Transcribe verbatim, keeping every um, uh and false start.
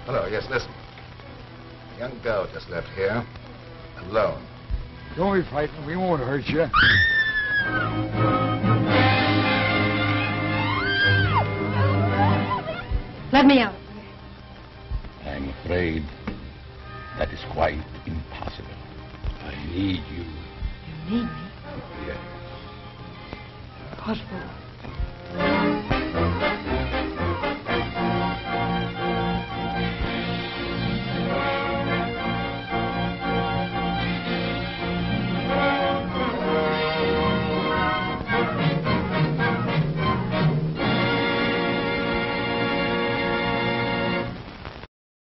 Hello, yes, listen. A young girl just left here, alone. Don't be frightened. We won't hurt you. Let me out. I'm afraid that is quite impossible. I need you. You need me? Yes. Hospital.